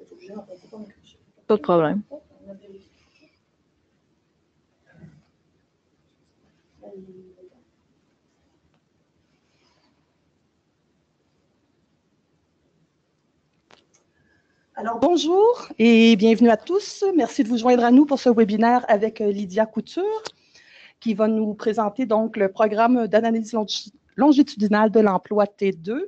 Pas de problème. Alors, bonjour et bienvenue à tous. Merci de vous joindre à nous pour ce webinaire avec Lydia Couture, qui va nous présenter donc le programme d'analyse longitudinale de l'emploi T2,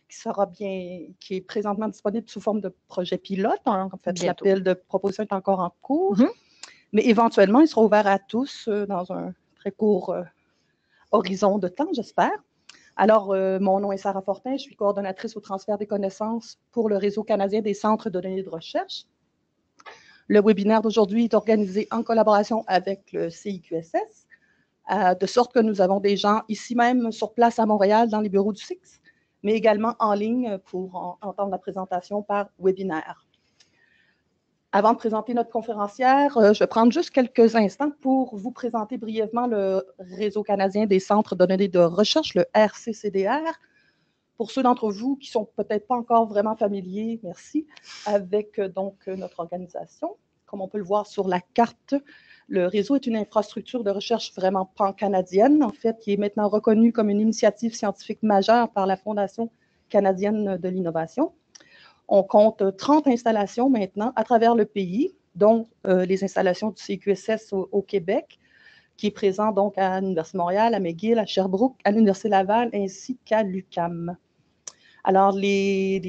qui est présentement disponible sous forme de projet pilote. En fait, l'appel de proposition est encore en cours, mais éventuellement, il sera ouvert à tous dans un très court horizon de temps, j'espère. Alors, mon nom est Sarah Fortin, je suis coordonnatrice au transfert des connaissances pour le Réseau canadien des centres de données de recherche. Le webinaire d'aujourd'hui est organisé en collaboration avec le CIQSS, de sorte que nous avons des gens ici même sur place à Montréal dans les bureaux du CIX, mais également en ligne pour entendre la présentation par webinaire. Avant de présenter notre conférencière, je vais prendre juste quelques instants pour vous présenter brièvement le Réseau canadien des centres de données de recherche, le RCCDR. Pour ceux d'entre vous qui ne sont peut-être pas encore vraiment familiers, merci, avec donc notre organisation. Comme on peut le voir sur la carte, le réseau est une infrastructure de recherche vraiment pan-canadienne, en fait, qui est maintenant reconnue comme une initiative scientifique majeure par la Fondation canadienne de l'innovation. On compte 30 installations maintenant à travers le pays, dont les installations du CQSS au Québec, qui est présent donc à l'Université de Montréal, à McGill, à Sherbrooke, à l'Université Laval, ainsi qu'à l'UQAM. Alors, les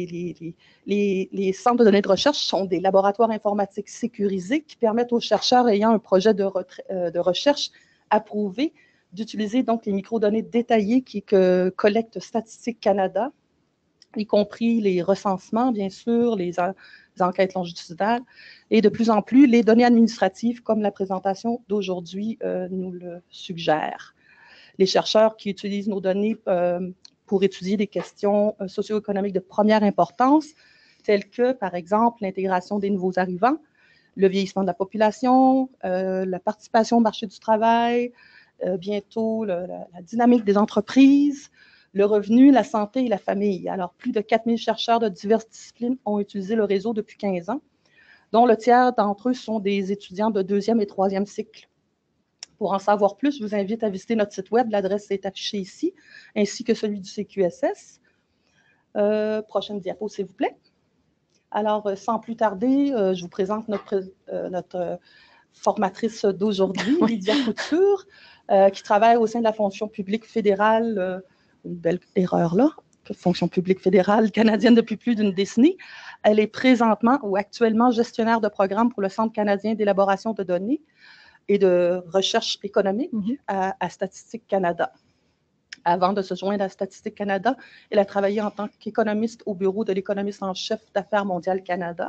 centres de données de recherche sont des laboratoires informatiques sécurisés qui permettent aux chercheurs ayant un projet de recherche approuvé d'utiliser donc les microdonnées détaillées que collecte Statistique Canada, y compris les recensements, bien sûr, les enquêtes longitudinales, et de plus en plus, les données administratives, comme la présentation d'aujourd'hui nous le suggère. Les chercheurs qui utilisent nos données pour étudier des questions socio-économiques de première importance, telles que, par exemple, l'intégration des nouveaux arrivants, le vieillissement de la population, la participation au marché du travail, bientôt la dynamique des entreprises, le revenu, la santé et la famille. Alors, plus de 4000 chercheurs de diverses disciplines ont utilisé le réseau depuis 15 ans, dont le tiers d'entre eux sont des étudiants de 2e et 3e cycle. Pour en savoir plus, je vous invite à visiter notre site web, l'adresse est affichée ici, ainsi que celui du CQSS. Prochaine diapo, s'il vous plaît. Alors, sans plus tarder, je vous présente notre formatrice d'aujourd'hui, Lydia Couture, qui travaille au sein de la fonction publique fédérale, une belle erreur là, fonction publique fédérale canadienne depuis plus d'une décennie. Elle est présentement ou actuellement gestionnaire de programme pour le Centre canadien d'élaboration de données et de recherche économique à Statistique Canada. Avant de se joindre à Statistique Canada, elle a travaillé en tant qu'économiste au bureau de l'économiste en chef d'Affaires mondiales Canada.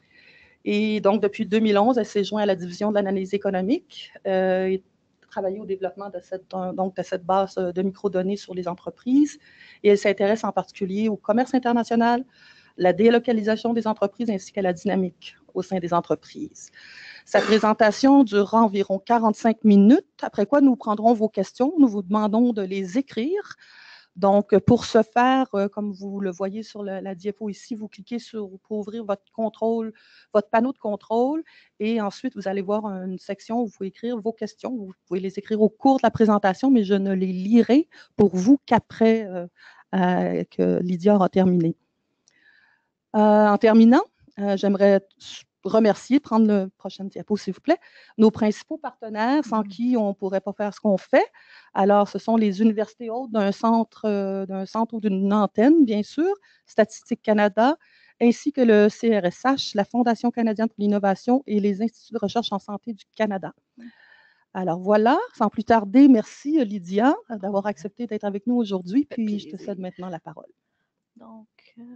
Et donc, depuis 2011, elle s'est jointe à la division de l'analyse économique et travaillé au développement de cette base de microdonnées sur les entreprises. Et elle s'intéresse en particulier au commerce international, la délocalisation des entreprises ainsi qu'à la dynamique au sein des entreprises. Sa présentation durera environ 45 minutes, après quoi nous prendrons vos questions. Nous vous demandons de les écrire. Donc, pour ce faire, comme vous le voyez sur la diapo ici, vous cliquez pour ouvrir votre panneau de contrôle et ensuite, vous allez voir une section où vous pouvez écrire vos questions. Vous pouvez les écrire au cours de la présentation, mais je ne les lirai pour vous qu'après que Lydia aura terminé. En terminant, j'aimerais remercier, prendre la prochaine diapo, s'il vous plaît, nos principaux partenaires sans qui on ne pourrait pas faire ce qu'on fait. Alors, ce sont les universités hôtes d'un centre ou d'une antenne, bien sûr, Statistique Canada, ainsi que le CRSH, la Fondation canadienne pour l'innovation et les instituts de recherche en santé du Canada. Alors voilà, sans plus tarder, merci Lydia d'avoir accepté d'être avec nous aujourd'hui, puis je te cède maintenant la parole. Donc,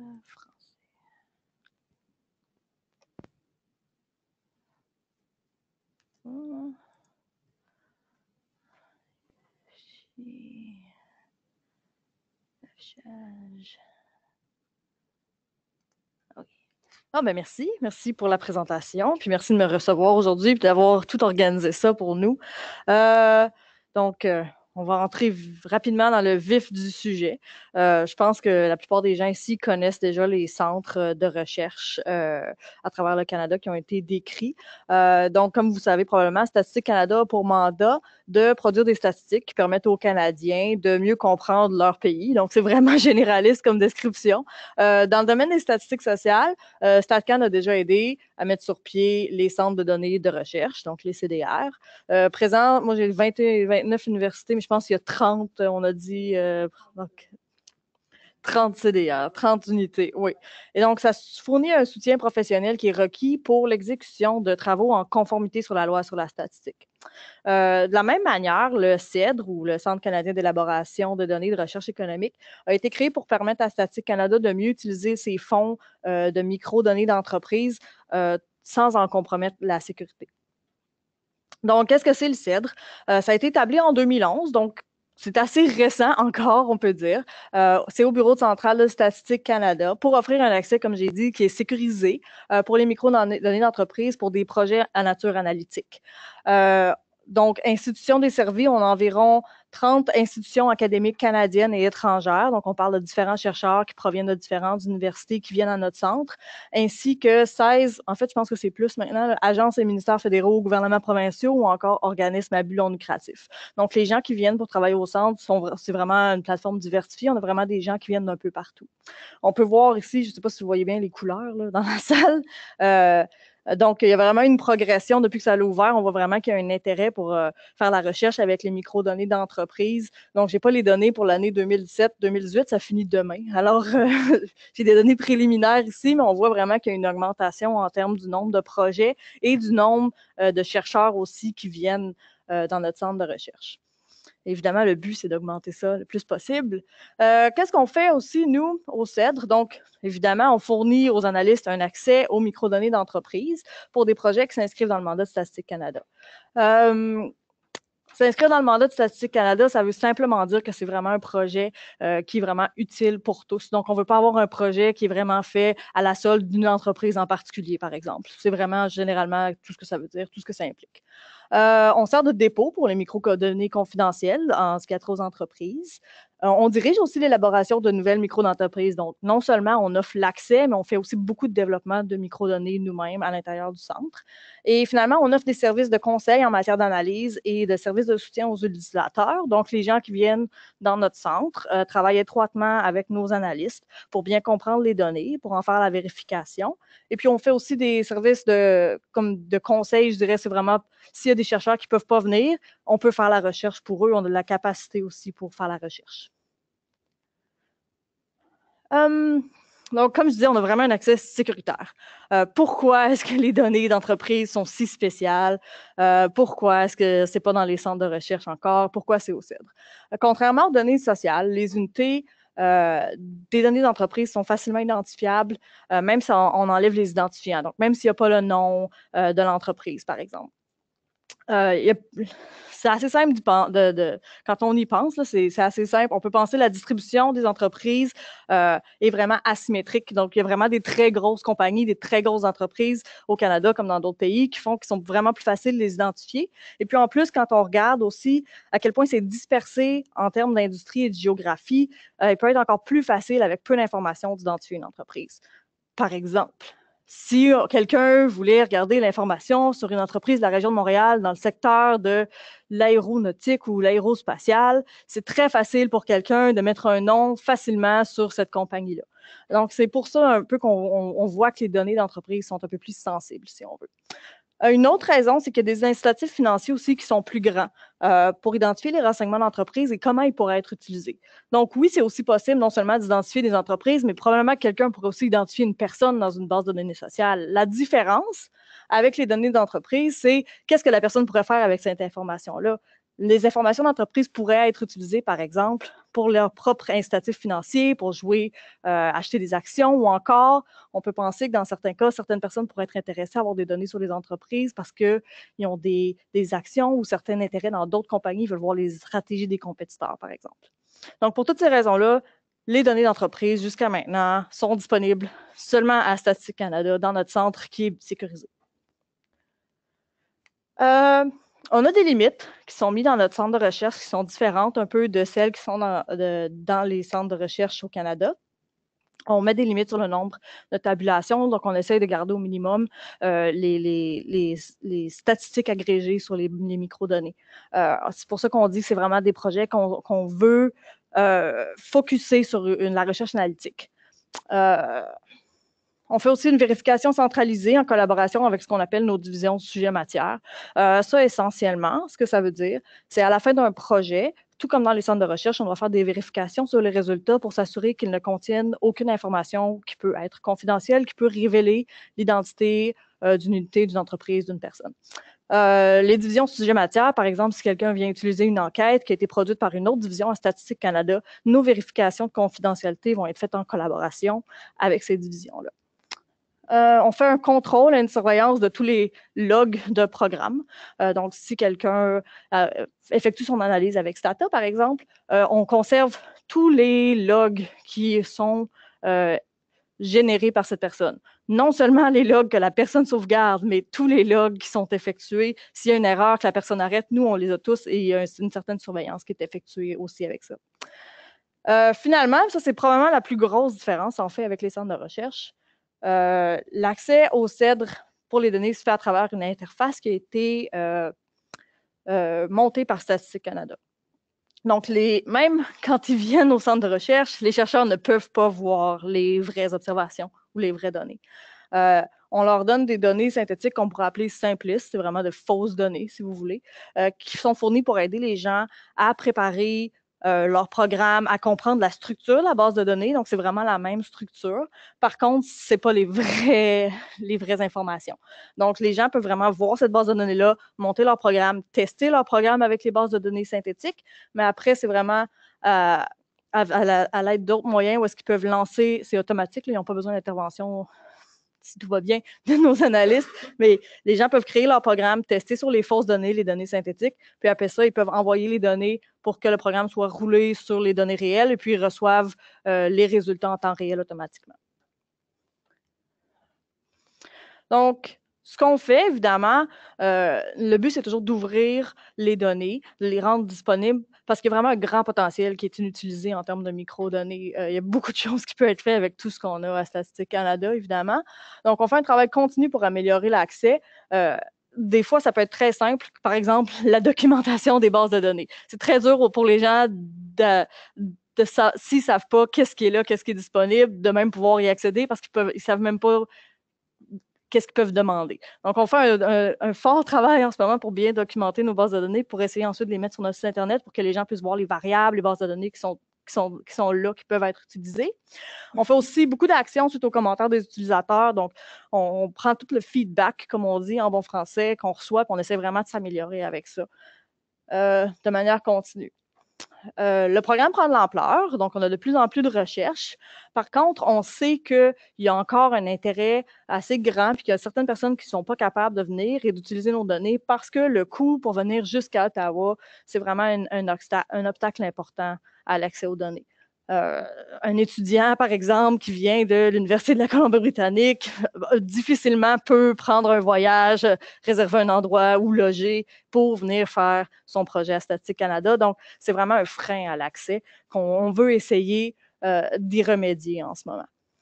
Ah, ben merci pour la présentation, puis merci de me recevoir aujourd'hui et d'avoir tout organisé ça pour nous. On on va entrer rapidement dans le vif du sujet. Je pense que la plupart des gens ici connaissent déjà les centres de recherche à travers le Canada qui ont été décrits. Donc, comme vous savez probablement, Statistique Canada a pour mandat de produire des statistiques qui permettent aux Canadiens de mieux comprendre leur pays. Donc, c'est vraiment généraliste comme description. Dans le domaine des statistiques sociales, StatCan a déjà aidé à mettre sur pied les centres de données de recherche, donc les CDR. Présent, moi j'ai 29 universités, mais je pense qu'il y a 30, on a dit, donc 30 CDR, 30 unités, oui. Et donc, ça fournit un soutien professionnel qui est requis pour l'exécution de travaux en conformité sur la loi sur la statistique. De la même manière, le CEDRE, ou le Centre canadien d'élaboration de données de recherche économique, a été créé pour permettre à Statistique Canada de mieux utiliser ses fonds de micro-données d'entreprise sans en compromettre la sécurité. Donc, qu'est-ce que c'est le CEDRE? Ça a été établi en 2011, donc c'est assez récent encore, on peut dire. C'est au Bureau central de Statistique Canada pour offrir un accès, comme j'ai dit, qui est sécurisé pour les micro-données d'entreprise pour des projets à nature analytique. Donc, institutions desservies, on a environ 30 institutions académiques canadiennes et étrangères. Donc, on parle de différents chercheurs qui proviennent de différentes universités qui viennent à notre centre, ainsi que 16, en fait, je pense que c'est plus maintenant, agences et ministères fédéraux, gouvernements provinciaux ou encore organismes à but non lucratif. Donc, les gens qui viennent pour travailler au centre, c'est vraiment une plateforme diversifiée. On a vraiment des gens qui viennent d'un peu partout. On peut voir ici, je ne sais pas si vous voyez bien les couleurs là, dans la salle. Donc, il y a vraiment une progression depuis que ça a ouvert. On voit vraiment qu'il y a un intérêt pour faire la recherche avec les micro-données d'entreprise. Donc, je n'ai pas les données pour l'année 2017-2018, ça finit demain. Alors, j'ai des données préliminaires ici, mais on voit vraiment qu'il y a une augmentation en termes du nombre de projets et du nombre de chercheurs aussi qui viennent dans notre centre de recherche. Évidemment, le but, c'est d'augmenter ça le plus possible. Qu'est-ce qu'on fait aussi, nous, au CEDRE? Donc, évidemment, on fournit aux analystes un accès aux microdonnées d'entreprise pour des projets qui s'inscrivent dans le mandat de Statistique Canada. S'inscrire dans le mandat de Statistique Canada, ça veut simplement dire que c'est vraiment un projet qui est vraiment utile pour tous. Donc, on ne veut pas avoir un projet qui est vraiment fait à la solde d'une entreprise en particulier, par exemple. C'est vraiment généralement tout ce que ça veut dire, tout ce que ça implique. On sert de dépôt pour les microdonnées confidentielles en ce qui a trait aux entreprises. On dirige aussi l'élaboration de nouvelles micro-entreprises. Donc, non seulement on offre l'accès, mais on fait aussi beaucoup de développement de microdonnées nous-mêmes à l'intérieur du centre. Et finalement, on offre des services de conseil en matière d'analyse et de services de soutien aux utilisateurs. Donc, les gens qui viennent dans notre centre travaillent étroitement avec nos analystes pour bien comprendre les données, pour en faire la vérification. Et puis, on fait aussi des services comme de conseil, je dirais, c'est vraiment s'il y a des chercheurs qui ne peuvent pas venir, on peut faire la recherche pour eux. On a de la capacité aussi pour faire la recherche. Donc, comme je disais, on a vraiment un accès sécuritaire. Pourquoi est-ce que les données d'entreprise sont si spéciales? Pourquoi est-ce que ce n'est pas dans les centres de recherche encore? Pourquoi c'est au CEDRE? Contrairement aux données sociales, les unités des données d'entreprise sont facilement identifiables, même si on enlève les identifiants. Donc, même s'il n'y a pas le nom de l'entreprise, par exemple. C'est assez simple quand on y pense, c'est assez simple. On peut penser que la distribution des entreprises est vraiment asymétrique. Donc, il y a vraiment des très grosses compagnies, des très grosses entreprises au Canada comme dans d'autres pays qui sont vraiment plus faciles de les identifier. Et puis, en plus, quand on regarde aussi à quel point c'est dispersé en termes d'industrie et de géographie, il peut être encore plus facile avec peu d'informations d'identifier une entreprise. Par exemple, si quelqu'un voulait regarder l'information sur une entreprise de la région de Montréal dans le secteur de l'aéronautique ou l'aérospatiale, c'est très facile pour quelqu'un de mettre un nom facilement sur cette compagnie-là. Donc, c'est pour ça un peu qu'on voit que les données d'entreprise sont un peu plus sensibles, si on veut. Une autre raison, c'est qu'il y a des incitatifs financiers aussi qui sont plus grands pour identifier les renseignements d'entreprise et comment ils pourraient être utilisés. Donc oui, c'est aussi possible non seulement d'identifier des entreprises, mais probablement que quelqu'un pourrait aussi identifier une personne dans une base de données sociale. La différence avec les données d'entreprise, c'est qu'est-ce que la personne pourrait faire avec cette information-là. Les informations d'entreprise pourraient être utilisées, par exemple, pour leur propre incitatif financier, pour acheter des actions ou encore, on peut penser que dans certains cas, certaines personnes pourraient être intéressées à avoir des données sur les entreprises parce qu'ils ont des actions ou certains intérêts dans d'autres compagnies, ils veulent voir les stratégies des compétiteurs, par exemple. Donc, pour toutes ces raisons-là, les données d'entreprise, jusqu'à maintenant, sont disponibles seulement à Statistique Canada, dans notre centre qui est sécurisé. On a des limites qui sont mises dans notre centre de recherche qui sont différentes un peu de celles qui sont dans les centres de recherche au Canada. On met des limites sur le nombre de tabulations, donc on essaie de garder au minimum les statistiques agrégées sur les microdonnées. C'est pour ça qu'on dit que c'est vraiment des projets qu'on veut focusser sur la recherche analytique. On fait aussi une vérification centralisée en collaboration avec ce qu'on appelle nos divisions sujet-matière. Ça, essentiellement, ce que ça veut dire, c'est à la fin d'un projet, tout comme dans les centres de recherche, on doit faire des vérifications sur les résultats pour s'assurer qu'ils ne contiennent aucune information qui peut être confidentielle, qui peut révéler l'identité d'une unité, d'une entreprise, d'une personne. Les divisions sujet-matière, par exemple, si quelqu'un vient utiliser une enquête qui a été produite par une autre division à Statistique Canada, nos vérifications de confidentialité vont être faites en collaboration avec ces divisions-là. On fait un contrôle et une surveillance de tous les logs de programme. Donc, si quelqu'un effectue son analyse avec Stata, par exemple, on conserve tous les logs qui sont générés par cette personne. Non seulement les logs que la personne sauvegarde, mais tous les logs qui sont effectués. S'il y a une erreur que la personne arrête, nous, on les a tous et il y a une certaine surveillance qui est effectuée aussi avec ça. Finalement, ça, c'est probablement la plus grosse différence, en fait, avec les centres de recherche. L'accès au CEDR pour les données se fait à travers une interface qui a été montée par Statistique Canada. Donc, même quand ils viennent au centre de recherche, les chercheurs ne peuvent pas voir les vraies observations ou les vraies données. On leur donne des données synthétiques qu'on pourrait appeler simplistes, c'est vraiment de fausses données, si vous voulez, qui sont fournies pour aider les gens à préparer leur programme, à comprendre la structure de la base de données. Donc, c'est vraiment la même structure. Par contre, ce n'est pas les vraies informations. Donc, les gens peuvent vraiment voir cette base de données-là, monter leur programme, tester leur programme avec les bases de données synthétiques, mais après, c'est vraiment à l'aide d'autres moyens où est-ce qu'ils peuvent lancer, c'est automatique, là, ils n'ont pas besoin d'intervention si tout va bien, de nos analystes, mais les gens peuvent créer leur programme, tester sur les fausses données, les données synthétiques, puis après ça, ils peuvent envoyer les données pour que le programme soit roulé sur les données réelles, et puis ils reçoivent les résultats en temps réel automatiquement. Donc, ce qu'on fait, évidemment, le but, c'est toujours d'ouvrir les données, de les rendre disponibles, parce qu'il y a vraiment un grand potentiel qui est inutilisé en termes de microdonnées. Il y a beaucoup de choses qui peuvent être faites avec tout ce qu'on a à Statistique Canada, évidemment. Donc, on fait un travail continu pour améliorer l'accès. Des fois, ça peut être très simple. Par exemple, la documentation des bases de données. C'est très dur pour les gens s'ils ne savent pas qu'est-ce qui est là, qu'est-ce qui est disponible, de même pouvoir y accéder parce qu'ils ne savent même pas qu'est-ce qu'ils peuvent demander. Donc, on fait un fort travail en ce moment pour bien documenter nos bases de données, pour essayer ensuite de les mettre sur notre site Internet pour que les gens puissent voir les variables, les bases de données qui sont là, qui peuvent être utilisées. On fait aussi beaucoup d'actions suite aux commentaires des utilisateurs. Donc, on prend tout le feedback, comme on dit en bon français, qu'on reçoit, puis on essaie vraiment de s'améliorer avec ça de manière continue. Le programme prend de l'ampleur, donc on a de plus en plus de recherches. Par contre, on sait qu'il y a encore un intérêt assez grand, puis qu'il y a certaines personnes qui ne sont pas capables de venir et d'utiliser nos données parce que le coût pour venir jusqu'à Ottawa, c'est vraiment un obstacle important à l'accès aux données. Un étudiant, par exemple, qui vient de l'Université de la Colombie-Britannique, difficilement peut prendre un voyage, réserver un endroit où loger pour venir faire son projet à Statistique Canada. Donc, c'est vraiment un frein à l'accès qu'on veut essayer d'y remédier en ce moment.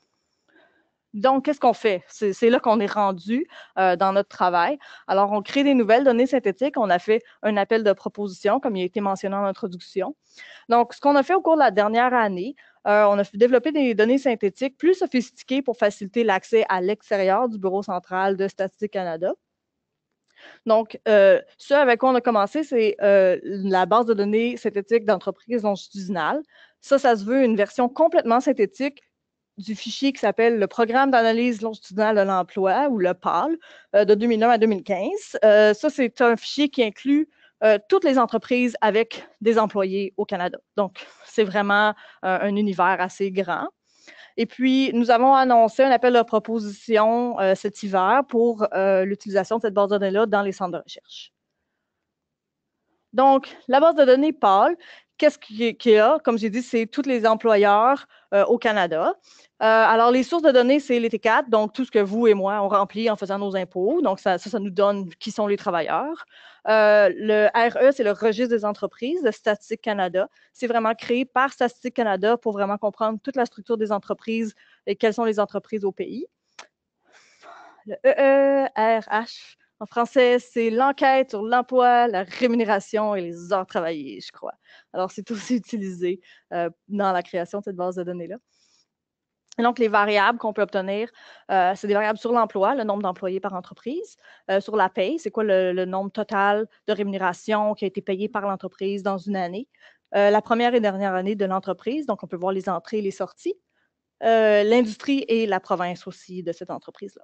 Donc, qu'est-ce qu'on fait? C'est là qu'on est rendu dans notre travail. Alors, on crée des nouvelles données synthétiques. On a fait un appel de proposition, comme il a été mentionné en introduction. Donc, ce qu'on a fait au cours de la dernière année, on a développé des données synthétiques plus sophistiquées pour faciliter l'accès à l'extérieur du Bureau central de Statistique Canada. Donc, ce avec quoi on a commencé, c'est la base de données synthétique d'entreprises longitudinales. Ça se veut une version complètement synthétique du fichier qui s'appelle le Programme d'analyse longitudinale de l'emploi, ou le PAL, de 2001 à 2015. Ça, c'est un fichier qui inclut toutes les entreprises avec des employés au Canada. Donc, c'est vraiment un univers assez grand. Et puis, nous avons annoncé un appel de proposition cet hiver pour l'utilisation de cette base de données-là dans les centres de recherche. Donc, la base de données PAL, qu'est-ce qu'il y a? Comme j'ai dit, c'est tous les employeurs au Canada. Alors, les sources de données, c'est les T4, donc tout ce que vous et moi, on remplit en faisant nos impôts. Donc, ça nous donne qui sont les travailleurs. Le RE, c'est le Registre des entreprises de Statistique Canada. C'est vraiment créé par Statistique Canada pour vraiment comprendre toute la structure des entreprises et quelles sont les entreprises au pays. Le EERH, en français, c'est l'enquête sur l'emploi, la rémunération et les heures travaillées, je crois. Alors, c'est aussi utilisé dans la création de cette base de données-là. Et donc, les variables qu'on peut obtenir, c'est des variables sur l'emploi, le nombre d'employés par entreprise, sur la paye, c'est quoi le nombre total de rémunération qui a été payé par l'entreprise dans une année, la première et dernière année de l'entreprise, donc on peut voir les entrées et les sorties, l'industrie et la province aussi de cette entreprise-là.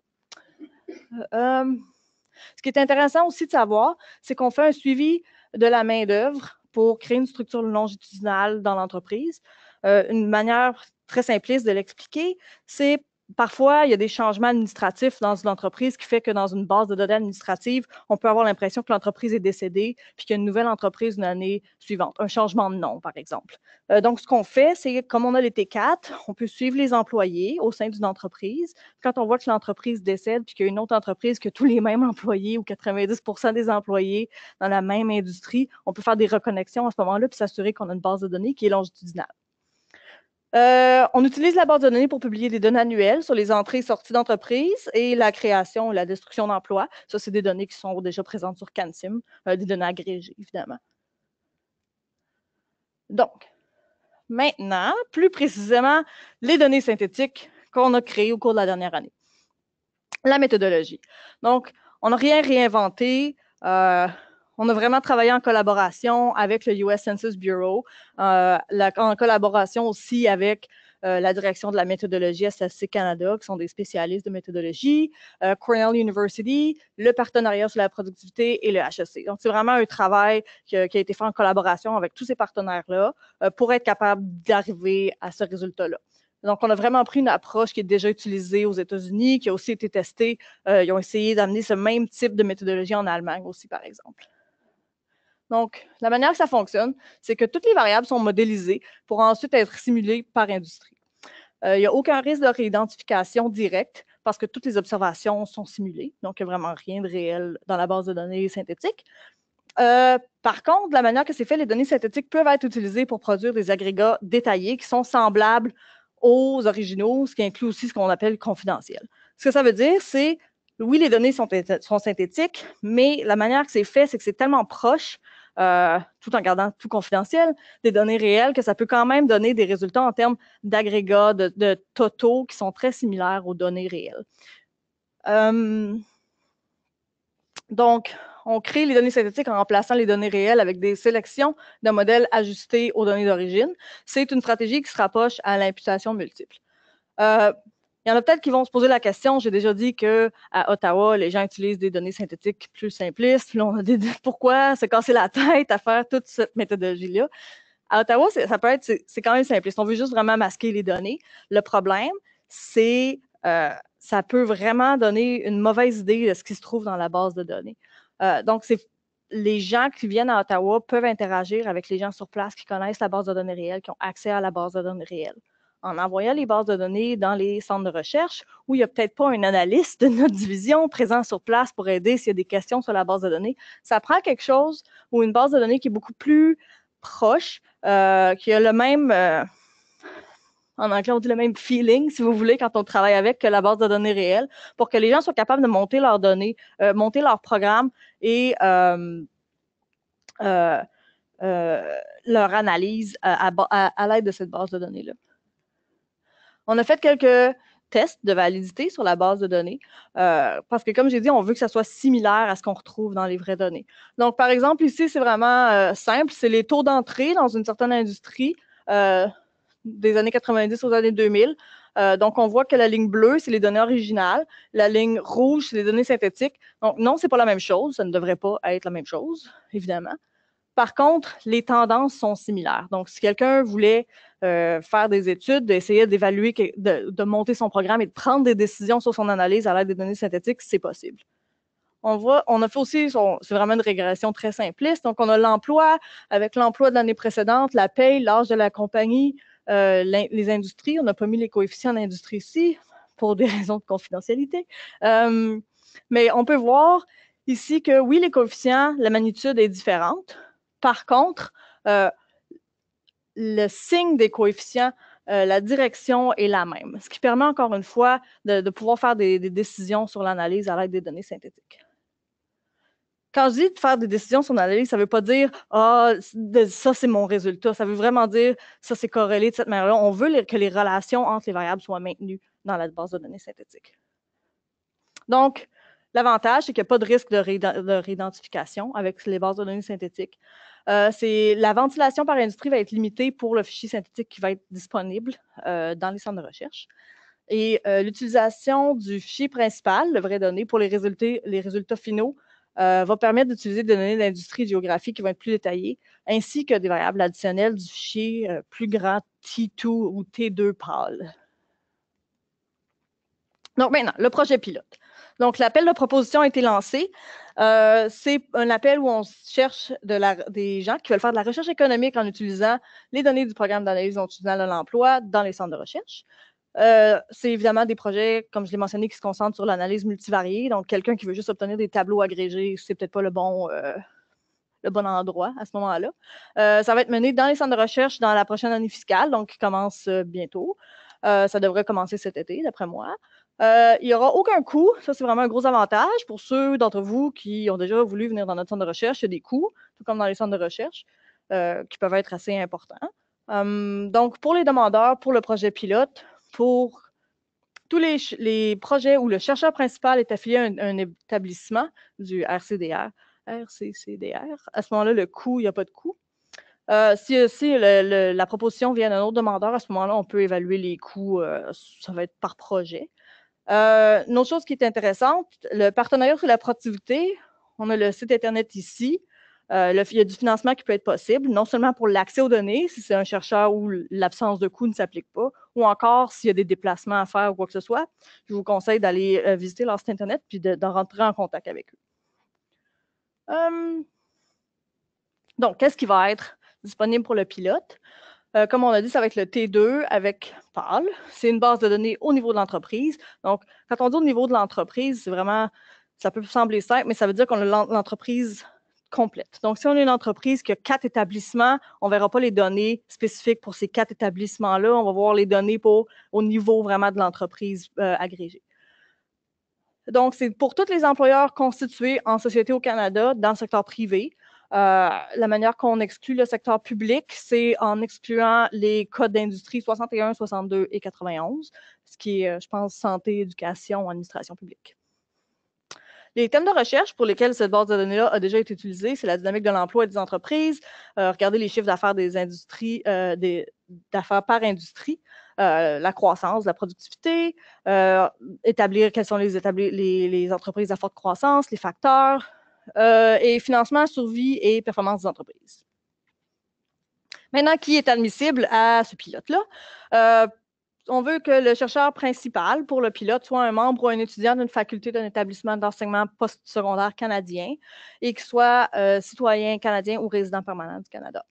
Ce qui est intéressant aussi de savoir, c'est qu'on fait un suivi de la main-d'œuvre pour créer une structure longitudinale dans l'entreprise. Une manière très simpliste de l'expliquer, c'est parfois, il y a des changements administratifs dans une entreprise qui fait que dans une base de données administrative, on peut avoir l'impression que l'entreprise est décédée puis qu'il y a une nouvelle entreprise une année suivante, un changement de nom, par exemple. Donc, ce qu'on fait, c'est comme on a les T4, on peut suivre les employés au sein d'une entreprise. Quand on voit que l'entreprise décède puis qu'il y a une autre entreprise qui a tous les mêmes employés ou 90% des employés dans la même industrie, on peut faire des reconnexions à ce moment-là puis s'assurer qu'on a une base de données qui est longitudinale. On utilise la base de données pour publier des données annuelles sur les entrées et sorties d'entreprise et la création et la destruction d'emplois. Ça, c'est des données qui sont déjà présentes sur CanSim, des données agrégées, évidemment. Donc, maintenant, plus précisément, les données synthétiques qu'on a créées au cours de la dernière année. La méthodologie. Donc, on n'a rien réinventé. On a vraiment travaillé en collaboration avec le US Census Bureau, en collaboration aussi avec la direction de la méthodologie à Statistique Canada, qui sont des spécialistes de méthodologie, Cornell University, le partenariat sur la productivité et le HEC. Donc, c'est vraiment un travail qui a été fait en collaboration avec tous ces partenaires-là pour être capable d'arriver à ce résultat-là. Donc, on a vraiment pris une approche qui est déjà utilisée aux États-Unis, qui a aussi été testée. Ils ont essayé d'amener ce même type de méthodologie en Allemagne aussi, par exemple. Donc, la manière que ça fonctionne, c'est que toutes les variables sont modélisées pour ensuite être simulées par industrie. Il n'y a aucun risque de réidentification directe parce que toutes les observations sont simulées. Donc, il n'y a vraiment rien de réel dans la base de données synthétique. Par contre, la manière que c'est fait, les données synthétiques peuvent être utilisées pour produire des agrégats détaillés qui sont semblables aux originaux, ce qui inclut aussi ce qu'on appelle confidentiel. Ce que ça veut dire, c'est, oui, les données sont synthétiques, mais la manière que c'est fait, c'est que c'est tellement proche, tout en gardant tout confidentiel, des données réelles, que ça peut quand même donner des résultats en termes d'agrégats, de totaux qui sont très similaires aux données réelles. Donc, on crée les données synthétiques en remplaçant les données réelles avec des sélections de modèles ajustés aux données d'origine. C'est une stratégie qui se rapproche à l'imputation multiple. Il y en a peut-être qui vont se poser la question, j'ai déjà dit qu'à Ottawa, les gens utilisent des données synthétiques plus simplistes. Là, on a dit pourquoi se casser la tête à faire toute cette méthodologie-là. À Ottawa, c'est quand même simpliste. On veut juste vraiment masquer les données. Le problème, c'est ça peut vraiment donner une mauvaise idée de ce qui se trouve dans la base de données. Donc, les gens qui viennent à Ottawa peuvent interagir avec les gens sur place qui connaissent la base de données réelle, qui ont accès à la base de données réelle. En envoyant les bases de données dans les centres de recherche, où il n'y a peut-être pas un analyste de notre division présent sur place pour aider s'il y a des questions sur la base de données, ça prend quelque chose ou une base de données qui est beaucoup plus proche, qui a le même... en anglais, on dit le même feeling, si vous voulez, quand on travaille avec, que la base de données réelle, pour que les gens soient capables de monter leurs données, monter leur programme et leur analyse à l'aide de cette base de données-là. On a fait quelques tests de validité sur la base de données parce que, comme j'ai dit, on veut que ça soit similaire à ce qu'on retrouve dans les vraies données. Donc, par exemple, ici, c'est vraiment simple. C'est les taux d'entrée dans une certaine industrie des années 90 aux années 2000. Donc, on voit que la ligne bleue, c'est les données originales. La ligne rouge, c'est les données synthétiques. Donc, non, c'est pas la même chose. Ça ne devrait pas être la même chose, évidemment. Par contre, les tendances sont similaires. Donc, si quelqu'un voulait faire des études, d'essayer d'évaluer, de monter son programme et de prendre des décisions sur son analyse à l'aide des données synthétiques, c'est possible. on a fait aussi, c'est vraiment une régression très simpliste. Donc, on a l'emploi avec l'emploi de l'année précédente, la paye, l'âge de la compagnie, les industries. On n'a pas mis les coefficients d'industrie ici pour des raisons de confidentialité. Mais on peut voir ici que oui, les coefficients, la magnitude est différente. Par contre, le signe des coefficients, la direction est la même, ce qui permet encore une fois de pouvoir faire des décisions sur l'analyse à l'aide des données synthétiques. Quand je dis de faire des décisions sur l'analyse, ça ne veut pas dire « Ah, ça, c'est mon résultat ». Ça veut vraiment dire « Ça, c'est corrélé de cette manière-là ». On veut que les relations entre les variables soient maintenues dans la base de données synthétique. Donc, l'avantage, c'est qu'il n'y a pas de risque de réidentification avec les bases de données synthétiques. La ventilation par industrie va être limitée pour le fichier synthétique qui va être disponible dans les centres de recherche. Et l'utilisation du fichier principal, le vrai données, pour les résultats finaux, va permettre d'utiliser des données d'industrie et de géographie qui vont être plus détaillées, ainsi que des variables additionnelles du fichier plus grand T2 ou T2 pâle. Donc maintenant, le projet pilote. Donc, l'appel de proposition a été lancé. C'est un appel où on cherche des gens qui veulent faire de la recherche économique en utilisant les données du programme d'analyse longitudinale de l'emploi dans les centres de recherche. C'est évidemment des projets, comme je l'ai mentionné, qui se concentrent sur l'analyse multivariée. Donc, quelqu'un qui veut juste obtenir des tableaux agrégés, c'est peut-être pas le bon endroit à ce moment-là. Ça va être mené dans les centres de recherche dans la prochaine année fiscale, donc qui commence bientôt. Ça devrait commencer cet été, d'après moi. Il n'y aura aucun coût. Ça, c'est vraiment un gros avantage pour ceux d'entre vous qui ont déjà voulu venir dans notre centre de recherche. Il y a des coûts, tout comme dans les centres de recherche, qui peuvent être assez importants. Donc, pour les demandeurs, pour le projet pilote, pour tous les projets où le chercheur principal est affilié à un établissement du RCCDR, à ce moment-là, le coût, il n'y a pas de coût. Si la proposition vient d'un autre demandeur, à ce moment-là, on peut évaluer les coûts, ça va être par projet. Une autre chose qui est intéressante, le partenariat sur la productivité, on a le site Internet ici. Il y a du financement qui peut être possible, non seulement pour l'accès aux données, si c'est un chercheur où l'absence de coût ne s'applique pas, ou encore s'il y a des déplacements à faire ou quoi que ce soit. Je vous conseille d'aller visiter leur site Internet puis de rentrer en contact avec eux. Donc, qu'est-ce qui va être disponible pour le pilote? Comme on a dit, ça va être le T2 avec PAL. C'est une base de données au niveau de l'entreprise. Donc, quand on dit au niveau de l'entreprise, c'est vraiment, ça peut sembler simple, mais ça veut dire qu'on a l'entreprise complète. Donc, si on a une entreprise qui a 4 établissements, on ne verra pas les données spécifiques pour ces 4 établissements-là. On va voir les données au niveau vraiment de l'entreprise agrégée. Donc, c'est pour tous les employeurs constitués en société au Canada dans le secteur privé. La manière qu'on exclut le secteur public, c'est en excluant les codes d'industrie 61, 62 et 91, ce qui est, je pense, santé, éducation, administration publique. Les thèmes de recherche pour lesquels cette base de données-là a déjà été utilisée, c'est la dynamique de l'emploi et des entreprises. Regardez les chiffres d'affaires des industries, d'affaires par industrie, la croissance, la productivité, établir quelles sont les entreprises à forte croissance, les facteurs, et financement, survie et performance des entreprises. Maintenant, qui est admissible à ce pilote-là? On veut que le chercheur principal pour le pilote soit un membre ou un étudiant d'une faculté d'un établissement d'enseignement postsecondaire canadien et qu'il soit citoyen canadien ou résident permanent du Canada.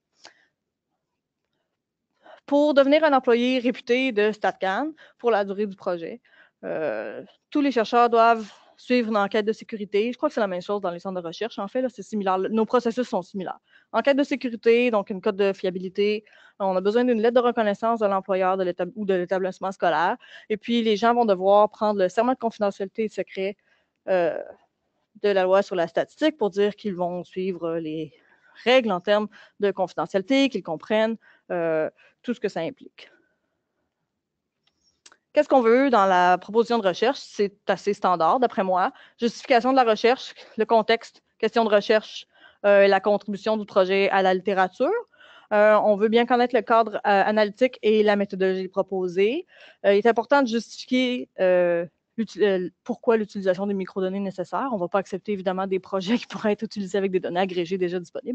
Pour devenir un employé réputé de StatCan pour la durée du projet, tous les chercheurs doivent suivre une enquête de sécurité. Je crois que c'est la même chose dans les centres de recherche. En fait, c'est similaire. Nos processus sont similaires. Enquête de sécurité, donc une code de fiabilité. On a besoin d'une lettre de reconnaissance de l'employeur ou de l'établissement scolaire. Et puis, les gens vont devoir prendre le serment de confidentialité et de secret de la loi sur la statistique pour dire qu'ils vont suivre les règles en termes de confidentialité, qu'ils comprennent tout ce que ça implique. Qu'est-ce qu'on veut dans la proposition de recherche? C'est assez standard, d'après moi. Justification de la recherche, le contexte, question de recherche, la contribution du projet à la littérature. On veut bien connaître le cadre analytique et la méthodologie proposée. Il est important de justifier pourquoi l'utilisation des microdonnées est nécessaire. On ne va pas accepter, évidemment, des projets qui pourraient être utilisés avec des données agrégées déjà disponibles.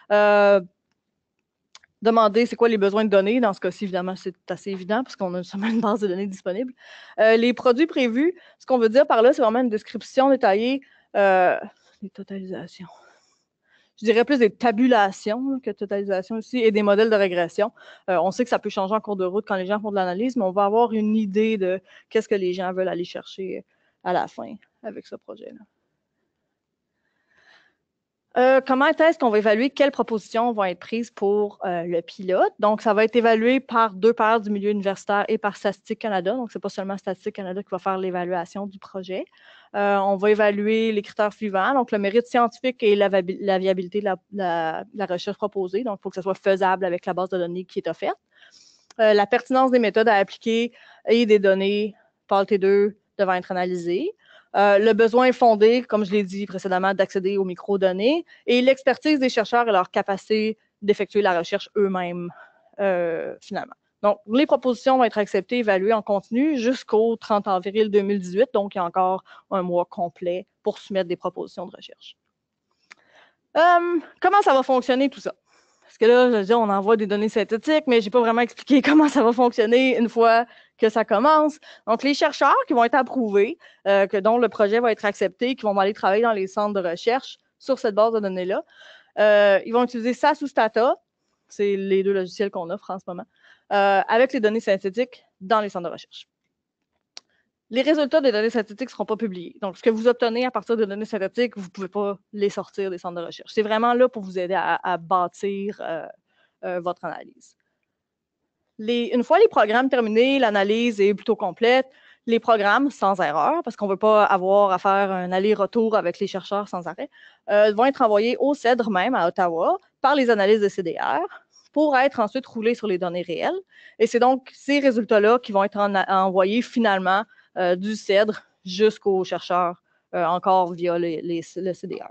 Demander c'est quoi les besoins de données. Dans ce cas-ci, évidemment, c'est assez évident parce qu'on a seulement une base de données disponible. Les produits prévus, ce qu'on veut dire par là, c'est vraiment une description détaillée Les totalisations. Je dirais plus des tabulations que totalisation aussi, et des modèles de régression. On sait que ça peut changer en cours de route quand les gens font de l'analyse, mais on va avoir une idée de qu'est-ce que les gens veulent aller chercher à la fin avec ce projet-là. Comment est-ce qu'on va évaluer quelles propositions vont être prises pour le pilote? Donc, ça va être évalué par 2 pairs du milieu universitaire et par Statistique Canada. Donc, ce n'est pas seulement Statistique Canada qui va faire l'évaluation du projet. On va évaluer les critères suivants, donc le mérite scientifique et la viabilité de la recherche proposée. Donc, il faut que ce soit faisable avec la base de données qui est offerte. La pertinence des méthodes à appliquer et des données PAL T2 devant être analysées. Le besoin fondé, comme je l'ai dit précédemment, d'accéder aux microdonnées et l'expertise des chercheurs et leur capacité d'effectuer la recherche eux-mêmes, finalement. Donc, les propositions vont être acceptées, évaluées en continu jusqu'au 30 avril 2018. Donc, il y a encore un mois complet pour soumettre des propositions de recherche. Comment ça va fonctionner tout ça? Parce que là, je veux dire, on envoie des données synthétiques, mais je n'ai pas vraiment expliqué comment ça va fonctionner une fois que ça commence. Donc, les chercheurs qui vont être approuvés, dont le projet va être accepté, qui vont aller travailler dans les centres de recherche sur cette base de données-là, ils vont utiliser SAS ou Stata, c'est les 2 logiciels qu'on offre en ce moment, avec les données synthétiques dans les centres de recherche. Les résultats des données synthétiques ne seront pas publiés. Donc, ce que vous obtenez à partir des données synthétiques, vous ne pouvez pas les sortir des centres de recherche. C'est vraiment là pour vous aider à bâtir votre analyse. Une fois les programmes terminés, l'analyse est plutôt complète. Les programmes, sans erreur, parce qu'on ne veut pas avoir à faire un aller-retour avec les chercheurs sans arrêt, vont être envoyés au CEDRE même à Ottawa par les analyses de CDR pour être ensuite roulés sur les données réelles. Et c'est donc ces résultats-là qui vont être envoyés finalement du CEDRE jusqu'aux chercheurs, encore via le CDR.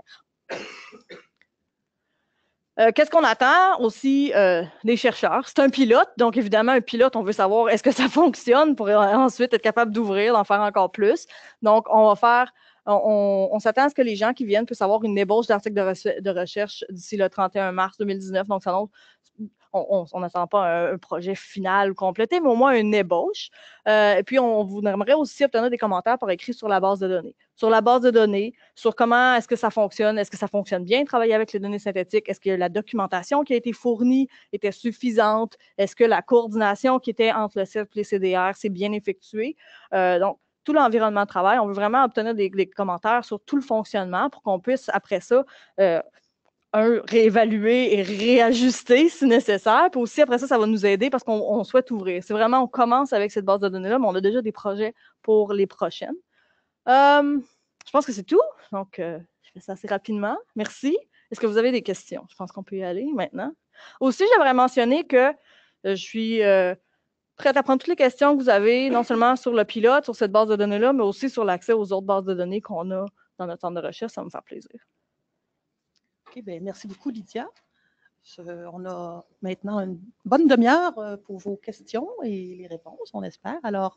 Qu'est-ce qu'on attend aussi des chercheurs? C'est un pilote, donc évidemment, un pilote, on veut savoir est-ce que ça fonctionne pour ensuite être capable d'ouvrir, d'en faire encore plus. Donc, on s'attend à ce que les gens qui viennent puissent avoir une ébauche d'articles de recherche d'ici le 31 mars 2019. Donc, ça on n'attend pas un projet final complété, mais au moins une ébauche. Et puis, on vous aimerait aussi obtenir des commentaires par écrit sur la base de données. Sur la base de données, sur comment est-ce que ça fonctionne bien, travailler avec les données synthétiques, est-ce que la documentation qui a été fournie était suffisante, est-ce que la coordination qui était entre le CEP et les CDR s'est bien effectuée. Donc, tout l'environnement de travail, on veut vraiment obtenir des commentaires sur tout le fonctionnement pour qu'on puisse, après ça, réévaluer et réajuster si nécessaire. Puis aussi, après ça, ça va nous aider parce qu'on souhaite ouvrir. C'est vraiment, on commence avec cette base de données-là, mais on a déjà des projets pour les prochaines. Je pense que c'est tout. Donc, je fais ça assez rapidement. Merci. Est-ce que vous avez des questions? Je pense qu'on peut y aller maintenant. Aussi, j'aimerais mentionner que je suis prête à prendre toutes les questions que vous avez, non seulement sur le pilote, sur cette base de données-là, mais aussi sur l'accès aux autres bases de données qu'on a dans notre centre de recherche. Ça va me faire plaisir. OK, bien, merci beaucoup, Lydia. On a maintenant une bonne demi-heure pour vos questions et les réponses, on espère. Alors,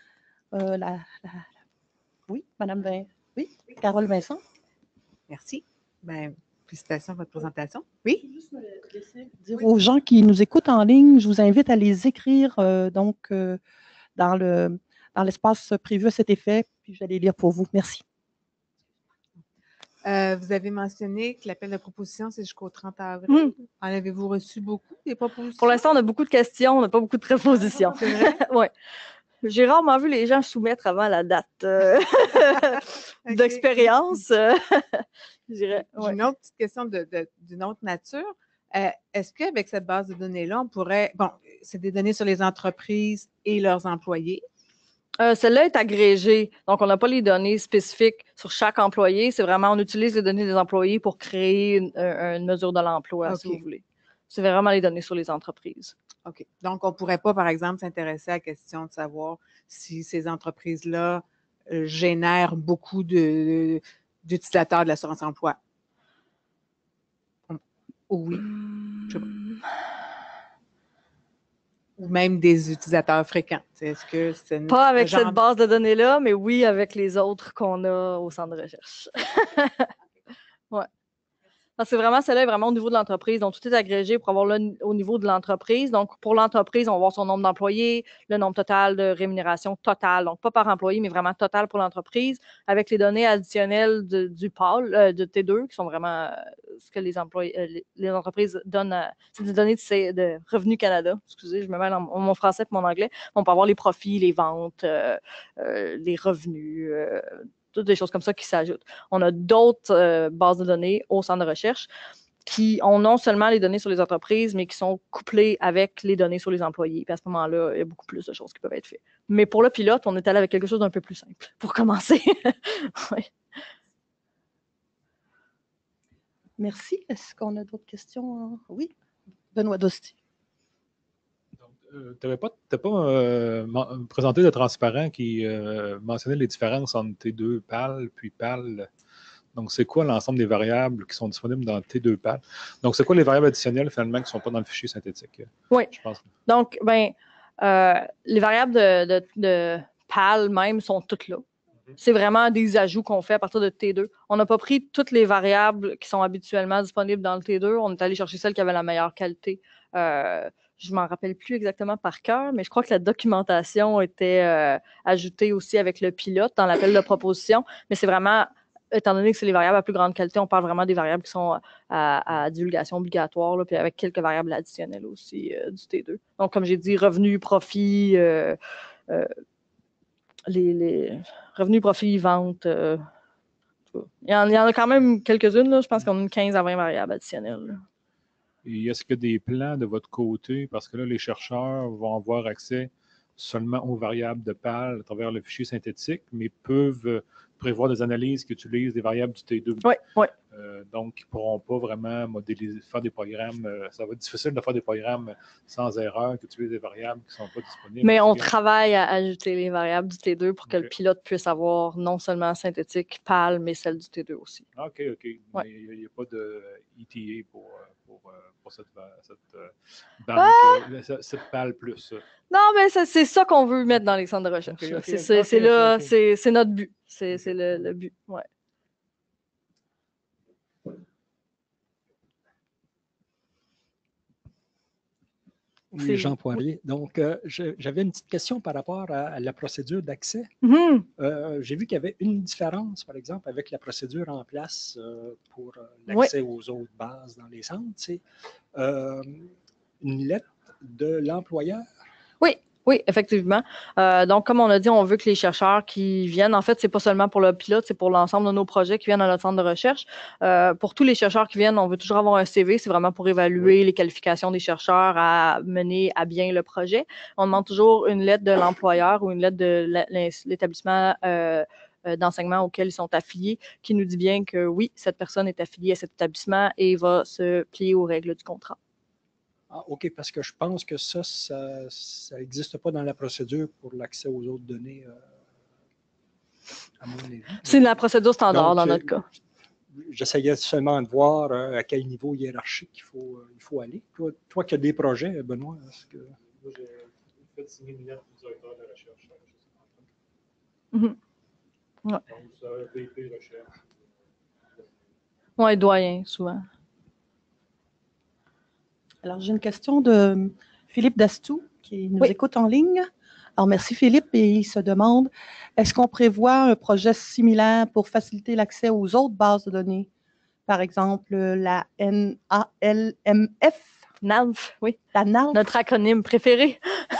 oui, Madame oui, Carole Vincent. Merci. Bien, félicitations pour votre présentation. Oui? Je vais juste me laisser dire aux gens qui nous écoutent en ligne, je vous invite à les écrire dans l'espace prévu à cet effet, puis je vais les lire pour vous. Merci. Vous avez mentionné que l'appel de proposition, c'est jusqu'au 30 avril. En avez-vous reçu beaucoup, des propositions? Pour l'instant, on a beaucoup de questions, on n'a pas beaucoup de propositions. C'est vrai? Oui. J'ai rarement vu les gens soumettre avant la date d'expérience. Je dirais. Ouais. Une autre petite question d'une autre nature. Est-ce qu'avec cette base de données-là, on pourrait... Bon, c'est des données sur les entreprises et leurs employés. Celle-là est agrégée. Donc, on n'a pas les données spécifiques sur chaque employé. C'est vraiment, on utilise les données des employés pour créer une mesure de l'emploi, si vous voulez. C'est vraiment les données sur les entreprises. OK. Donc, on ne pourrait pas, par exemple, s'intéresser à la question de savoir si ces entreprises-là génèrent beaucoup d'utilisateurs de l'assurance-emploi. Oui. Je sais pas. Ou même des utilisateurs fréquents. Est-ce que c'est pas avec cette base de données-là, mais oui avec les autres qu'on a au centre de recherche. Ouais. C'est vraiment, celle-là est vraiment au niveau de l'entreprise. Donc, tout est agrégé pour avoir au niveau de l'entreprise. Donc, pour l'entreprise, on va voir son nombre d'employés, le nombre total de rémunération totale. Donc, pas par employé, mais vraiment total pour l'entreprise, avec les données additionnelles du pôle, de T2, qui sont vraiment ce que les entreprises donnent. C'est des données de Revenu Canada. Excusez, je me mêle en mon français et mon anglais. On peut avoir les profits, les ventes, les revenus, toutes des choses comme ça qui s'ajoutent. On a d'autres bases de données au centre de recherche qui ont non seulement les données sur les entreprises, mais qui sont couplées avec les données sur les employés. Puis à ce moment-là, il y a beaucoup plus de choses qui peuvent être faites. Mais pour le pilote, on est allé avec quelque chose d'un peu plus simple, pour commencer. Oui. Merci. Est-ce qu'on a d'autres questions? Oui, Benoît Dosti. Tu n'as pas présenté de transparent qui mentionnait les différences entre T2 PAL puis PAL. Donc, c'est quoi l'ensemble des variables qui sont disponibles dans T2 PAL? Donc, c'est quoi les variables additionnelles, finalement, qui ne sont pas dans le fichier synthétique? Oui. Je pense. Donc, les variables de PAL même sont toutes là. C'est vraiment des ajouts qu'on fait à partir de T2. On n'a pas pris toutes les variables qui sont habituellement disponibles dans le T2. On est allé chercher celles qui avaient la meilleure qualité. Je ne m'en rappelle plus exactement par cœur, mais je crois que la documentation était ajoutée aussi avec le pilote dans l'appel de proposition. Mais c'est vraiment, étant donné que c'est les variables à plus grande qualité, on parle vraiment des variables qui sont à divulgation obligatoire, là, puis avec quelques variables additionnelles aussi du T2. Donc, comme j'ai dit, revenus, profits, les revenus, profits, ventes. Il y en a quand même quelques-unes. Là. Je pense qu'on a une 15 à 20 variables additionnelles. Là. Et est-ce qu'il y a des plans de votre côté? Parce que là, les chercheurs vont avoir accès seulement aux variables de PAL à travers le fichier synthétique, mais peuvent prévoir des analyses qui utilisent des variables du T2. Oui, oui. Donc, ils ne pourront pas vraiment modéliser, faire des programmes. Ça va être difficile de faire des programmes sans erreur qui utilisent des variables qui ne sont pas disponibles. Mais on travaille à ajouter les variables du T2 pour que le pilote puisse avoir non seulement synthétique, PAL, mais celle du T2 aussi. OK. Ouais. Mais il n'y a pas de ETA pour cette banque, cette PAL plus. Non, mais c'est ça qu'on veut mettre dans les centres de recherche. Okay. C'est notre but. C'est le but. Ouais. Oui, Jean Poirier. Donc, j'avais une petite question par rapport à la procédure d'accès. J'ai vu qu'il y avait une différence, par exemple, avec la procédure en place pour l'accès aux autres bases dans les centres. C'est une lettre de l'employeur. Oui, effectivement. Donc, comme on a dit, on veut que les chercheurs qui viennent, en fait, c'est pas seulement pour le pilote, c'est pour l'ensemble de nos projets qui viennent à notre centre de recherche. Pour tous les chercheurs qui viennent, on veut toujours avoir un CV. C'est vraiment pour évaluer les qualifications des chercheurs à mener à bien le projet. On demande toujours une lettre de l'employeur ou une lettre de l'établissement d'enseignement auquel ils sont affiliés qui nous dit bien que oui, cette personne est affiliée à cet établissement et va se plier aux règles du contrat. Ah, OK, parce que je pense que ça n'existe pas dans la procédure pour l'accès aux autres données, à mon avis. C'est la procédure standard dans notre cas. J'essayais seulement de voir à quel niveau hiérarchique il faut aller. Toi qui as des projets, Benoît, est-ce que... Moi, j'ai fait signer une lettre du directeur de la recherche. Ouais. Donc, ça a été recherche. Oui, doyen, souvent. Alors, j'ai une question de Philippe Dastou qui nous écoute en ligne. Alors, merci Philippe, et il se demande, est-ce qu'on prévoit un projet similaire pour faciliter l'accès aux autres bases de données? Par exemple, la NALMF? NALF, oui. La NALF. Notre acronyme préféré.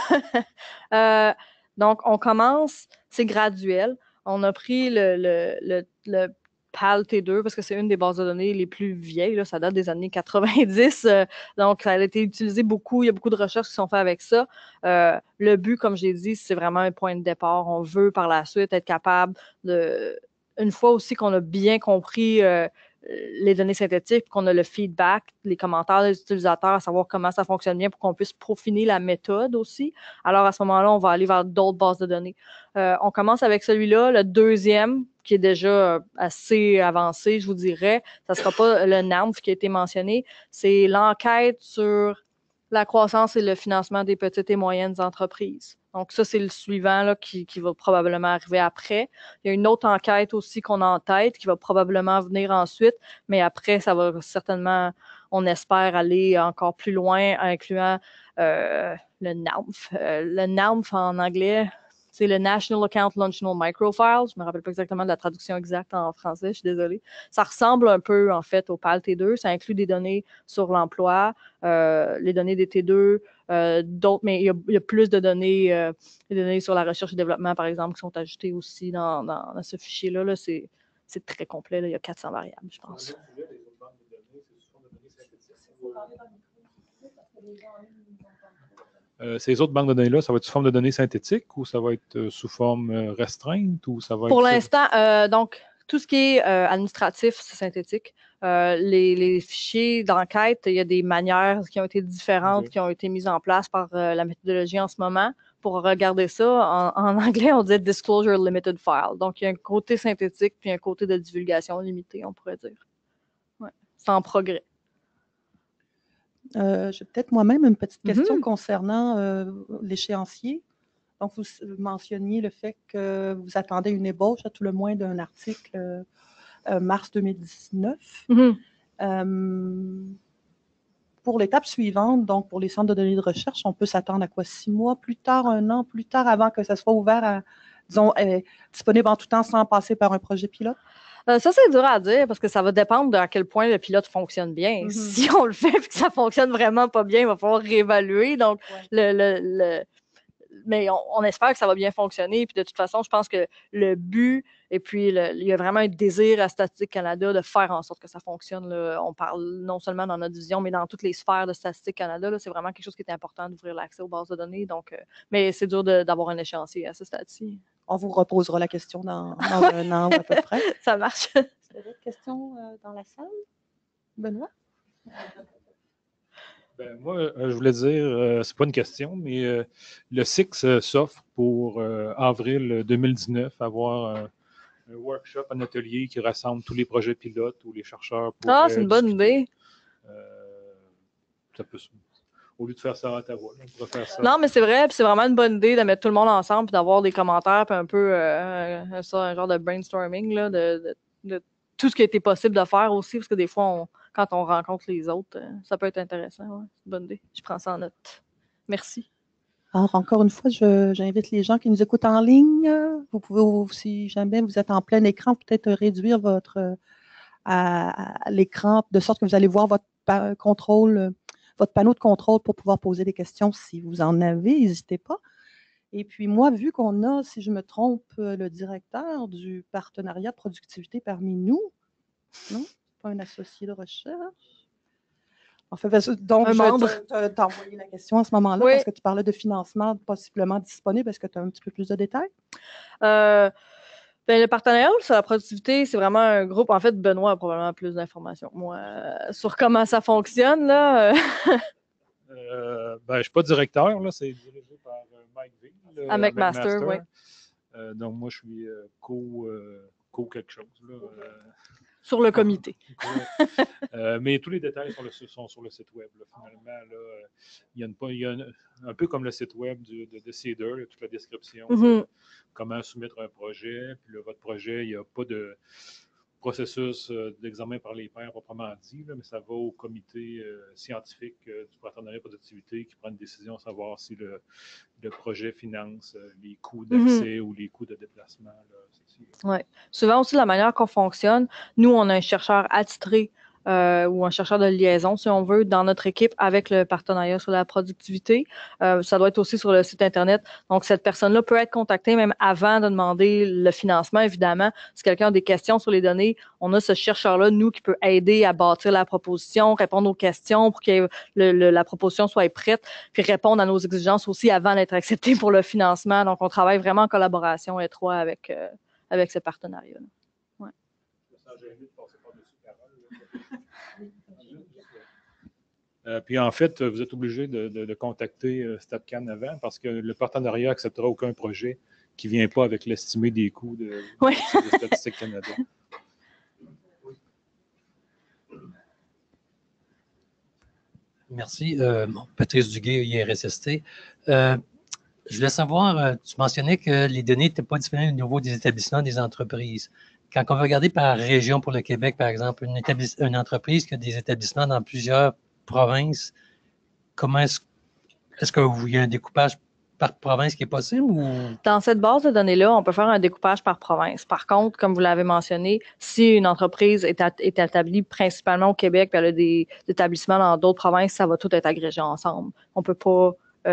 Donc, on commence, c'est graduel. On a pris le PAL T2 parce que c'est une des bases de données les plus vieilles. Là, ça date des années 90. Donc, ça a été utilisé beaucoup. Il y a beaucoup de recherches qui sont faites avec ça. Le but, comme j'ai dit, c'est vraiment un point de départ. On veut par la suite être capable de... Une fois aussi qu'on a bien compris les données synthétiques, qu'on a le feedback, les commentaires des utilisateurs, à savoir comment ça fonctionne bien pour qu'on puisse peaufiner la méthode aussi. Alors, à ce moment-là, on va aller vers d'autres bases de données. On commence avec celui-là, le deuxième, qui est déjà assez avancé, je vous dirais. Ça ne sera pas le NAMF qui a été mentionné. C'est l'enquête sur la croissance et le financement des petites et moyennes entreprises. Donc, ça, c'est le suivant là, qui va probablement arriver après. Il y a une autre enquête aussi qu'on a en tête qui va probablement venir ensuite, mais après, ça va certainement, on espère, aller encore plus loin, incluant le NAMF. Le NAMF en anglais, c'est le National Account Longitudinal Microfile. Je me rappelle pas exactement de la traduction exacte en français, je suis désolée. Ça ressemble un peu, en fait, au PAL T2. Ça inclut des données sur l'emploi, les données des T2, d'autres, mais il y a plus de données, des données sur la recherche et développement, par exemple, qui sont ajoutées aussi dans ce fichier-là. Là, c'est très complet. Là. Il y a 400 variables, je pense. Ces autres banques de données-là, ça va être sous forme de données synthétiques ou ça va être sous forme restreinte ou ça va Pour être... l'instant, donc, tout ce qui est administratif, c'est synthétique. Les fichiers d'enquête, il y a des manières qui ont été différentes, qui ont été mises en place par la méthodologie en ce moment. Pour regarder ça, en anglais, on dit Disclosure Limited File. Donc, il y a un côté synthétique puis un côté de divulgation limitée, on pourrait dire. Ouais. C'est en progrès. J'ai peut-être moi-même une petite question concernant l'échéancier. Donc, vous mentionniez le fait que vous attendez une ébauche, à tout le moins, d'un article mars 2019. Pour l'étape suivante, donc pour les centres de données de recherche, on peut s'attendre à quoi? 6 mois plus tard, 1 an plus tard, avant que ça soit ouvert, à, disons, disponible en tout temps sans passer par un projet pilote? Ça, c'est dur à dire parce que ça va dépendre de à quel point le pilote fonctionne bien. Si on le fait et que ça fonctionne vraiment pas bien, il va falloir réévaluer. Donc, mais on espère que ça va bien fonctionner. Puis de toute façon, je pense que le but, et puis il y a vraiment un désir à Statistique Canada de faire en sorte que ça fonctionne. Là. On parle non seulement dans notre division, mais dans toutes les sphères de Statistique Canada. C'est vraiment quelque chose qui est important d'ouvrir l'accès aux bases de données. Donc, mais c'est dur d'avoir un échéancier à ce stade-ci. On vous reposera la question dans 1 an ou à peu près. Ça marche. Est-ce qu'il y a d'autres questions dans la salle? Benoît? Ben, moi, je voulais dire, c'est pas une question, mais le SIX s'offre pour avril 2019 avoir un workshop, un atelier qui rassemble tous les projets pilotes où les chercheurs pourraient c'est une bonne idée. Ça peut, au lieu de faire ça à Ottawa, on pourrait faire ça. Non, mais c'est vrai, puis c'est vraiment une bonne idée de mettre tout le monde ensemble, puis d'avoir des commentaires, puis un peu un genre de brainstorming là, de tout ce qui a été possible de faire aussi, parce que des fois, quand on rencontre les autres, ça peut être intéressant. Ouais. C'est une bonne idée. Je prends ça en note. Merci. Alors, encore une fois, j'invite les gens qui nous écoutent en ligne. Vous pouvez, si jamais vous êtes en plein écran, peut-être réduire à l'écran de sorte que vous allez voir votre panneau de contrôle pour pouvoir poser des questions si vous en avez. N'hésitez pas. Et puis moi, vu qu'on a, si je me trompe, le directeur du partenariat de productivité parmi nous, non? Pas un associé de recherche. Enfin, donc, je vais t'envoyer la question à ce moment-là parce que tu parlais de financement possiblement disponible. Est-ce que tu as un petit peu plus de détails? Le partenariat sur la productivité, c'est vraiment un groupe. En fait, Benoît a probablement plus d'informations que moi sur comment ça fonctionne. Là. Je ne suis pas directeur, là, c'est dirigé par Mike V. À McMaster, oui. Donc, moi, je suis co quelque chose. Là, sur le comité. Mais tous les détails sont sur le site web. Là, finalement, là, il y a un peu comme le site web de CEDR, toute la description, comment soumettre un projet. Puis là, votre projet, il n'y a pas de processus d'examen par les pairs proprement dit, là, mais ça va au comité scientifique du partenariat de productivité qui prend une décision à savoir si le projet finance les coûts d'accès ou les coûts de déplacement. Oui. Souvent aussi, la manière qu'on fonctionne, nous, on a un chercheur attitré ou un chercheur de liaison, si on veut, dans notre équipe avec le partenariat sur la productivité. Ça doit être aussi sur le site Internet. Donc, cette personne-là peut être contactée même avant de demander le financement, évidemment. Si quelqu'un a des questions sur les données, on a ce chercheur-là, nous, qui peut aider à bâtir la proposition, répondre aux questions pour que la proposition soit prête, puis répondre à nos exigences aussi avant d'être acceptée pour le financement. Donc, on travaille vraiment en collaboration étroite avec ce partenariat-là. Ouais. Puis en fait, vous êtes obligé de contacter StatCan avant parce que le partenariat n'acceptera aucun projet qui ne vient pas avec l'estimé des coûts de Statistique Canada. Merci. Patrice Duguay, IRSST. je voulais savoir, tu mentionnais que les données n'étaient pas disponibles au niveau des établissements, des entreprises. Quand on veut regarder par région pour le Québec, par exemple, une entreprise qui a des établissements dans plusieurs provinces, comment est-ce qu'il y a un découpage par province qui est possible ou... Dans cette base de données-là, on peut faire un découpage par province. Par contre, comme vous l'avez mentionné, si une entreprise est établie principalement au Québec et elle a des établissements dans d'autres provinces, ça va tout être agrégé ensemble. On ne peut pas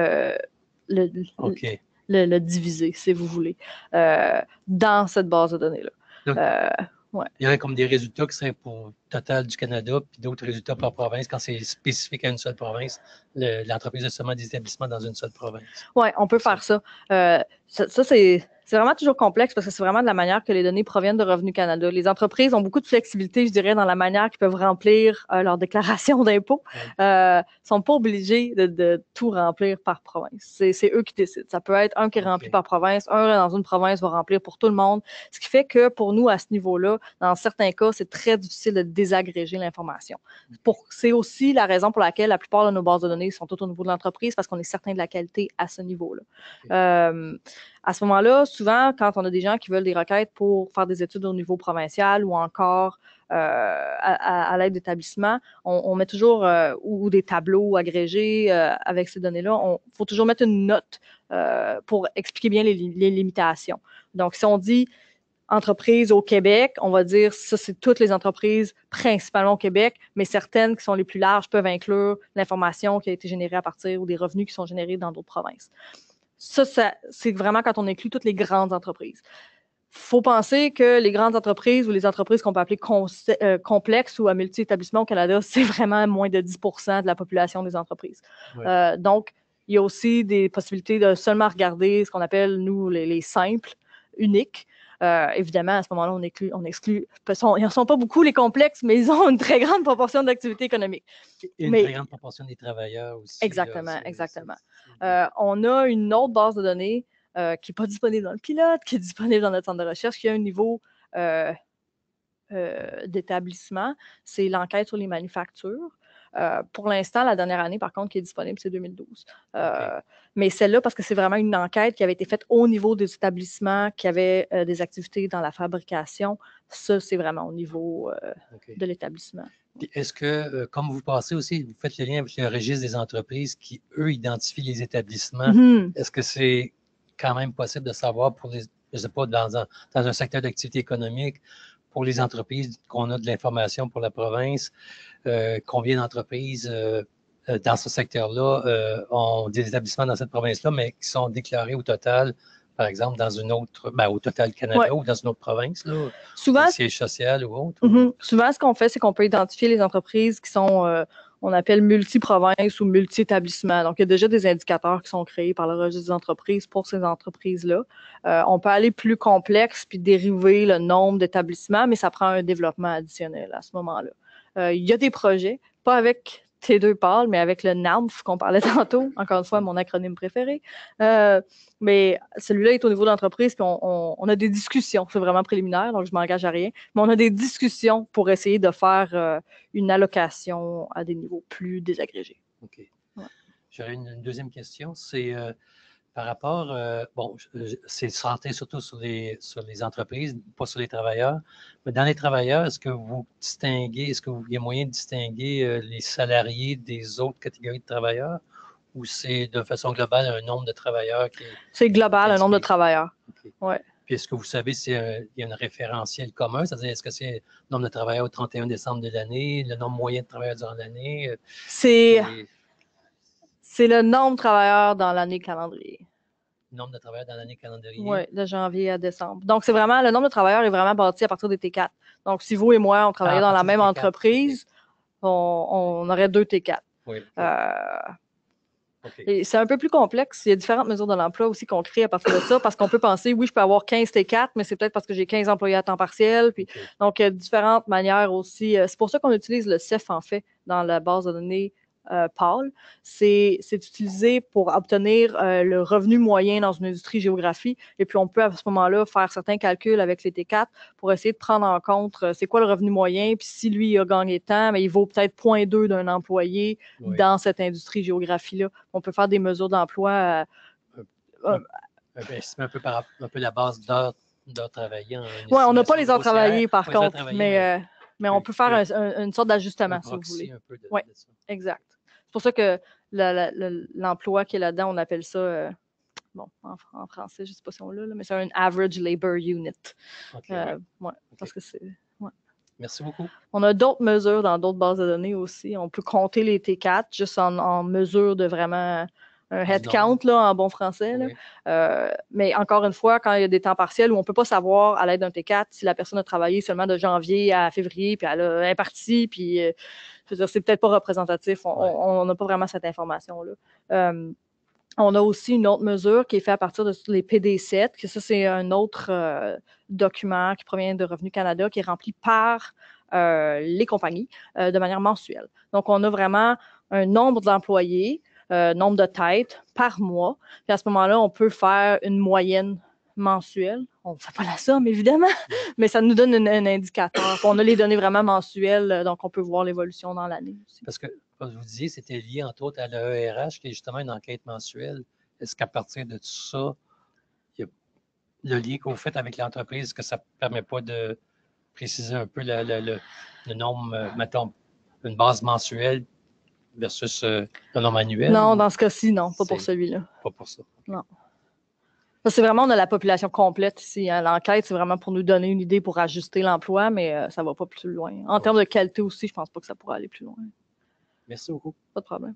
le diviser, si vous voulez, dans cette base de données-là. Donc, il y aurait comme des résultats qui seraient pour total du Canada, puis d'autres résultats par province quand c'est spécifique à une seule province. L'entreprise a seulement des établissements dans une seule province. Oui, on peut faire ça. Ça, c'est vraiment toujours complexe parce que c'est vraiment de la manière que les données proviennent de Revenu Canada. Les entreprises ont beaucoup de flexibilité, je dirais, dans la manière qu'ils peuvent remplir leur déclaration d'impôt. Ils sont pas obligés de tout remplir par province. C'est eux qui décident. Ça peut être un qui est rempli par province, un dans une province va remplir pour tout le monde. Ce qui fait que pour nous, à ce niveau-là, dans certains cas, c'est très difficile de désagréger l'information. C'est aussi la raison pour laquelle la plupart de nos bases de données sont toutes au niveau de l'entreprise parce qu'on est certain de la qualité à ce niveau-là. À ce moment-là, souvent, quand on a des gens qui veulent des requêtes pour faire des études au niveau provincial ou encore à l'aide d'établissements, on met toujours, ou des tableaux agrégés avec ces données-là, il faut toujours mettre une note pour expliquer bien les limitations. Donc, si on dit entreprises au Québec, on va dire ça, c'est toutes les entreprises principalement au Québec, mais certaines qui sont les plus larges peuvent inclure l'information qui a été générée à partir ou des revenus qui sont générés dans d'autres provinces. Ça, c'est vraiment quand on inclut toutes les grandes entreprises. Il faut penser que les grandes entreprises ou les entreprises qu'on peut appeler complexes ou à multi-établissements au Canada, c'est vraiment moins de 10% de la population des entreprises. Ouais. Donc, il y a aussi des possibilités de seulement regarder ce qu'on appelle, nous, les simples, uniques. Évidemment, à ce moment-là, on exclut. Ils n'en sont pas beaucoup, les complexes, mais ils ont une très grande proportion d'activité économique. Et une très grande proportion des travailleurs aussi. Exactement, exactement. On a une autre base de données qui n'est pas disponible dans le pilote, qui est disponible dans notre centre de recherche, qui a un niveau d'établissement. C'est l'enquête sur les manufactures. Pour l'instant, la dernière année, par contre, qui est disponible, c'est 2012. Mais celle-là, parce que c'est vraiment une enquête qui avait été faite au niveau des établissements qui avaient des activités dans la fabrication. Ça, c'est vraiment au niveau de l'établissement. Est-ce que, comme vous passez aussi, vous faites le lien avec le registre des entreprises qui, eux, identifient les établissements, est-ce que c'est quand même possible de savoir pour les, je ne sais pas, dans un secteur d'activité économique, pour les entreprises qu'on a de l'information pour la province, combien d'entreprises dans ce secteur-là ont des établissements dans cette province-là, mais qui sont déclarés au total, par exemple, dans une autre, au Total Canada ou dans une autre province, là, souvent, siège social ou autre. Souvent, ce qu'on fait, c'est qu'on peut identifier les entreprises qui sont, on appelle multi-provinces ou multi-établissements. Donc, il y a déjà des indicateurs qui sont créés par le registre des entreprises pour ces entreprises-là. On peut aller plus complexe puis dériver le nombre d'établissements, mais ça prend un développement additionnel à ce moment-là. Il y a des projets, pas avec T2PAL, mais avec le NAMF qu'on parlait tantôt, encore une fois, mon acronyme préféré. Mais celui-là est au niveau de l'entreprise, puis on a des discussions. C'est vraiment préliminaire, donc je ne m'engage à rien. Mais on a des discussions pour essayer de faire une allocation à des niveaux plus désagrégés. OK. Ouais. J'aurais une deuxième question. C'est par rapport, c'est centré surtout sur les entreprises, pas sur les travailleurs. Mais dans les travailleurs, est-ce que vous distinguez, est-ce qu'il y a moyen de distinguer les salariés des autres catégories de travailleurs? Ou c'est de façon globale un nombre de travailleurs qui est... C'est global, un nombre de travailleurs. Okay. Ouais. Puis est-ce que vous savez s'il y a un référentiel commun? C'est-à-dire, est-ce que c'est le nombre de travailleurs au 31 décembre de l'année, le nombre moyen de travailleurs durant l'année? C'est le nombre de travailleurs dans l'année calendrier. Le nombre de travailleurs dans l'année calendrier? Oui, de janvier à décembre. Donc, c'est vraiment, le nombre de travailleurs est vraiment bâti à partir des T4. Donc, si vous et moi, on travaillait dans la même entreprise, on aurait 2 T4. Oui. Et c'est un peu plus complexe. Il y a différentes mesures de l'emploi aussi qu'on crée à partir de ça, parce qu'on peut penser, oui, je peux avoir 15 T4, mais c'est peut-être parce que j'ai 15 employés à temps partiel. Puis, donc, il y a différentes manières aussi. C'est pour ça qu'on utilise le CEF, en fait, dans la base de données PAL. C'est utilisé pour obtenir le revenu moyen dans une industrie géographie. Et puis, on peut, à ce moment-là, faire certains calculs avec les T4 pour essayer de prendre en compte c'est quoi le revenu moyen. Puis, si lui, il a gagné tant, mais il vaut peut-être 0,2 d'un employé dans cette industrie géographie-là. On peut faire des mesures d'emploi C'est un peu la base d'heures travaillées. Oui, on n'a pas les heures travaillées, par contre, mais on peut faire une sorte d'ajustement, si vous voulez. Oui, exact. C'est pour ça que l'emploi qui est là-dedans, on appelle ça, en français, je ne sais pas si on l'a, mais c'est un average labor unit. Parce que c'est... Ouais. Merci beaucoup. On a d'autres mesures dans d'autres bases de données aussi. On peut compter les T4 juste en mesure de vraiment un headcount en bon français. Oui. Mais encore une fois, quand il y a des temps partiels où on ne peut pas savoir à l'aide d'un T4 si la personne a travaillé seulement de janvier à février, puis elle est partie, puis je veux dire, c'est peut-être pas représentatif. On n'a pas vraiment cette information-là. On a aussi une autre mesure qui est faite à partir de les PD7, que ça, c'est un autre document qui provient de Revenu Canada, qui est rempli par les compagnies de manière mensuelle. Donc, on a vraiment un nombre d'employés, nombre de têtes par mois. Puis à ce moment-là, on peut faire une moyenne mensuelle. On ne fait pas la somme, évidemment, mais ça nous donne un indicateur. On a les données vraiment mensuelles, donc on peut voir l'évolution dans l'année aussi. Parce que, comme vous disiez, c'était lié entre autres à l'ERH, qui est justement une enquête mensuelle. Est-ce qu'à partir de tout ça, il y a le lien que vous faites avec l'entreprise, est-ce que ça ne permet pas de préciser un peu le nombre, mettons, une base mensuelle versus le nombre annuel? Non, dans ce cas-ci, non, pas pour celui-là. Pas pour ça. Non. C'est vraiment, on a la population complète ici. Hein. L'enquête, c'est vraiment pour nous donner une idée pour ajuster l'emploi, mais ça ne va pas plus loin. En termes de qualité aussi, je ne pense pas que ça pourra aller plus loin. Merci beaucoup. Pas de problème.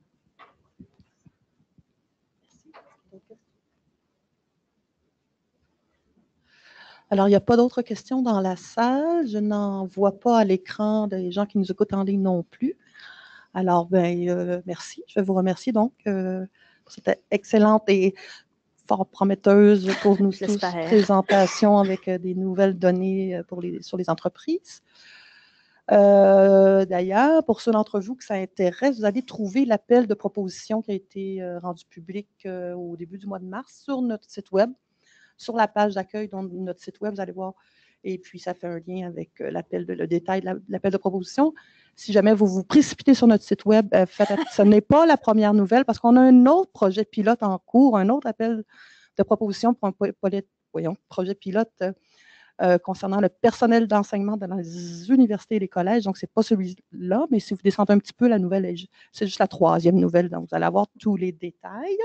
Alors, il n'y a pas d'autres questions dans la salle. Je n'en vois pas à l'écran des gens qui nous écoutent en ligne non plus. Alors, merci. Je vais vous remercier donc pour cette excellente et fort prometteuse pour nous tous présentation avec des nouvelles données sur les entreprises. D'ailleurs, pour ceux d'entre vous que ça intéresse, vous allez trouver l'appel de proposition qui a été rendu public au début du mois de mars sur notre site web, sur la page d'accueil de notre site web, vous allez voir. Et puis, ça fait un lien avec le détail de l'appel de proposition. Si jamais vous vous précipitez sur notre site web, ce n'est pas la première nouvelle parce qu'on a un autre projet pilote en cours, un autre appel de proposition pour un projet pilote concernant le personnel d'enseignement dans les universités et les collèges. Donc, ce n'est pas celui-là, mais si vous descendez un petit peu, la nouvelle, c'est juste la 3e nouvelle. Donc, vous allez avoir tous les détails.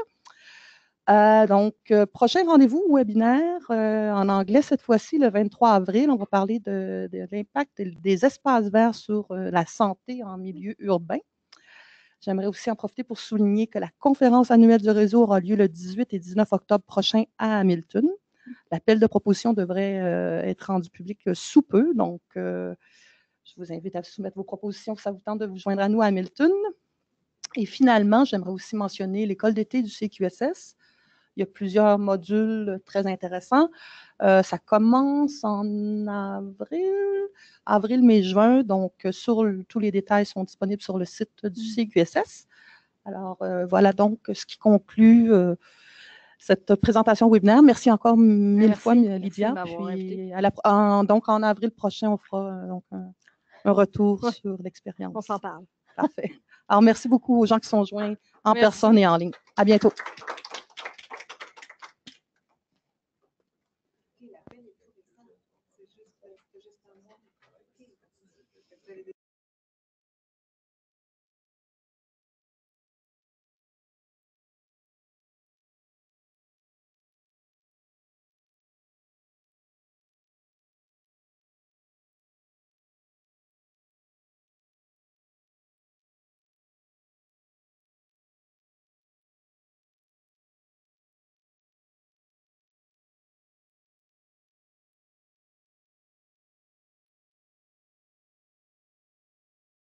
Prochain rendez-vous webinaire en anglais cette fois-ci, le 23 avril. On va parler de l'impact des espaces verts sur la santé en milieu urbain. J'aimerais aussi en profiter pour souligner que la conférence annuelle du réseau aura lieu le 18 et 19 octobre prochain à Hamilton. L'appel de proposition devrait être rendu public sous peu. Donc, je vous invite à soumettre vos propositions si ça vous tente de vous joindre à nous à Hamilton. Et finalement, j'aimerais aussi mentionner l'école d'été du CQSS. Il y a plusieurs modules très intéressants. Ça commence en avril, mai, juin. Donc, tous les détails sont disponibles sur le site du CQSS. Alors, voilà donc ce qui conclut cette présentation webinaire. Merci encore mille fois, Lydia. Puis, donc, en avril prochain, on fera un retour sur l'expérience. On s'en parle. Parfait. Alors, merci beaucoup aux gens qui sont joints en personne et en ligne. À bientôt.